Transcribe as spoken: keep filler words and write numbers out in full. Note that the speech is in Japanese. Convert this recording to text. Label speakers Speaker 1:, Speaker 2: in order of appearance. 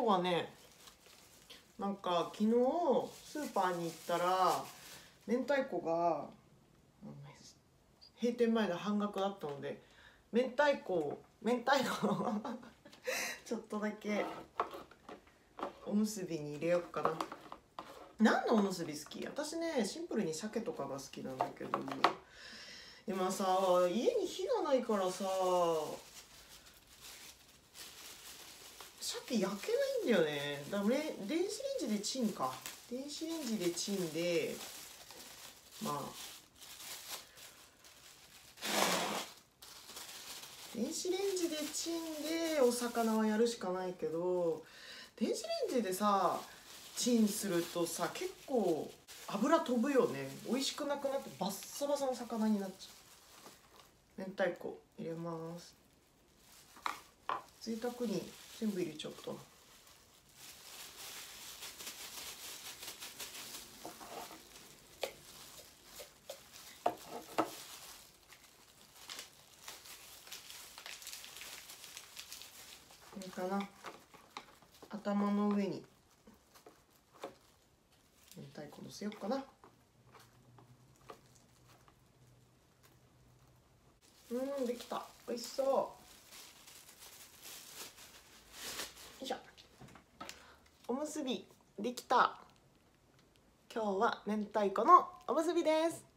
Speaker 1: 日はね、なんか昨日スーパーに行ったら明太子が閉店前で半額だったので、明太子明太子をちょっとだけおむすびに入れようかな。何のおむすび好き？私ね、シンプルに鮭とかが好きなんだけど、今さ家に火がないからさ、鮭焼けないんだよね。だから電子レンジでチンか電子レンジでチンで、まあ電子レンジでチンでお魚はやるしかないけど、電子レンジでさチンするとさ結構油飛ぶよね。美味しくなくなってバッサバサの魚になっちゃう。明太子入れます。贅沢に全部入れちゃった。これかな、頭の上に明太子のせようかな。うん、できた。美味しそう。よいしょ。おむすびできた。今日は明太子のおむすびです。